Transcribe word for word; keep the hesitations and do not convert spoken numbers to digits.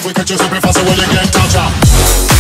if we catch you slipping fast, so will you get touched?